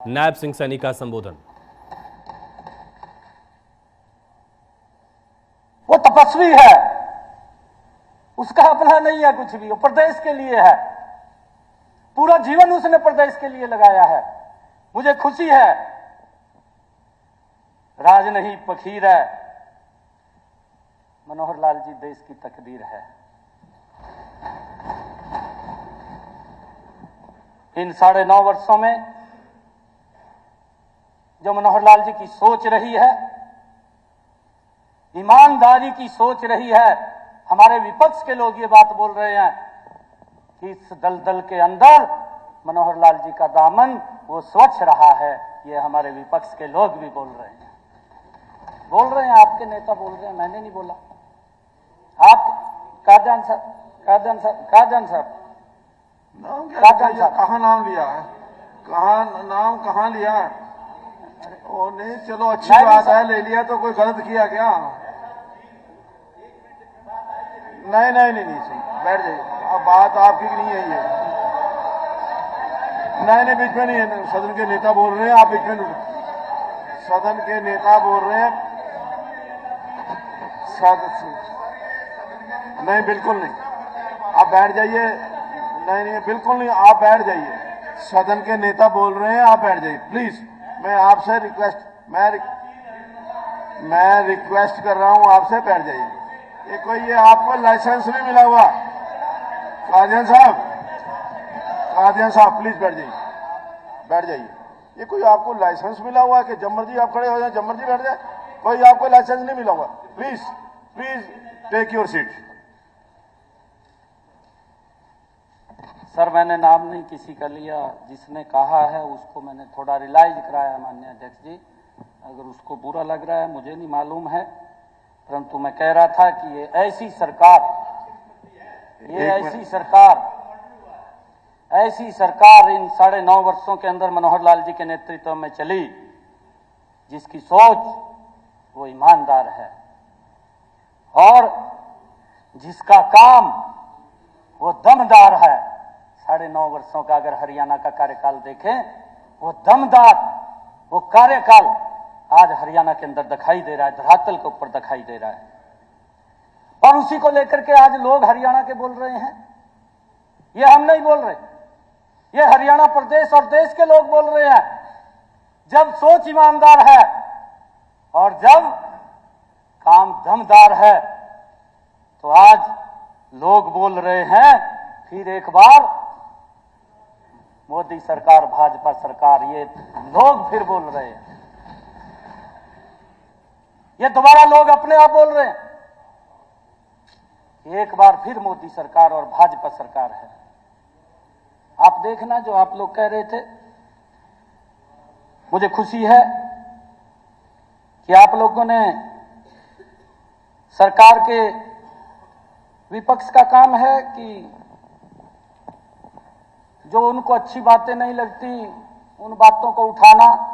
नायब सिंह सैनी का संबोधन। वो तपस्वी है, उसका अपना नहीं है कुछ भी, वो प्रदेश के लिए है, पूरा जीवन उसने प्रदेश के लिए लगाया है। मुझे खुशी है, राज नहीं फकीर है, मनोहर लाल जी देश की तकदीर है। इन 9.5 वर्षों में जो मनोहर लाल जी की सोच रही है, ईमानदारी की सोच रही है। हमारे विपक्ष के लोग ये बात बोल रहे हैं कि इस दलदल के अंदर मनोहर लाल जी का दामन वो स्वच्छ रहा है। ये हमारे विपक्ष के लोग भी बोल रहे हैं, आपके नेता बोल रहे हैं, मैंने नहीं बोला। आप कादयान साहब कहाँ नाम लिया है, कहाँ लिया है? ओ नहीं, चलो अच्छी बात है, ले लिया तो कोई गलत किया क्या? नहीं सुन, बैठ जाइए। अब बात आपकी नहीं है ये। नहीं बीच में नहीं है, सदन के नेता बोल रहे हैं, आप बीच में सदन के नेता बोल रहे हैं। नहीं बिल्कुल नहीं, आप बैठ जाइए। नहीं बिल्कुल नहीं, आप बैठ जाइए। सदन के नेता बोल रहे हैं, आप बैठ जाइए प्लीज। मैं आपसे मैं रिक्वेस्ट कर रहा हूं आपसे, बैठ जाइए। ये कोई ये आपको लाइसेंस नहीं मिला हुआ। कादियान साहब प्लीज बैठ जाइए। ये कोई आपको लाइसेंस मिला हुआ है कि जब मर्जी आप खड़े हो जाए, जब मर्जी बैठ जाए? कोई आपको लाइसेंस नहीं मिला हुआ। Please take your seat. Sir, मैंने नाम नहीं किसी का लिया, जिसने कहा है उसको मैंने थोड़ा रियलाइज कराया माननीय अध्यक्ष जी। अगर उसको बुरा लग रहा है मुझे नहीं मालूम है, परंतु मैं कह रहा था कि ये ऐसी सरकार इन 9.5 वर्षों के अंदर मनोहर लाल जी के नेतृत्व में चली, जिसकी सोच वो ईमानदार है और जिसका काम वो दमदार है। 9.5 वर्षों का अगर हरियाणा का कार्यकाल देखें, वो दमदार वो कार्यकाल आज हरियाणा के अंदर दिखाई दे रहा है, धरातल के ऊपर दिखाई दे रहा है। और उसी को लेकर के आज लोग हरियाणा के बोल रहे हैं। ये हम नहीं बोल रहे, ये हरियाणा प्रदेश और देश के लोग बोल रहे हैं। जब सोच ईमानदार है और जब काम दमदार है, तो आज लोग बोल रहे हैं फिर एक बार मोदी सरकार, भाजपा सरकार, ये लोग फिर बोल रहे हैं। ये दोबारा लोग अपने आप बोल रहे हैं, एक बार फिर मोदी सरकार और भाजपा सरकार है। आप देखना जो आप लोग कह रहे थे, मुझे खुशी है कि आप लोगों ने सरकार के विपक्ष का काम है कि जो उनको अच्छी बातें नहीं लगती उन बातों को उठाना,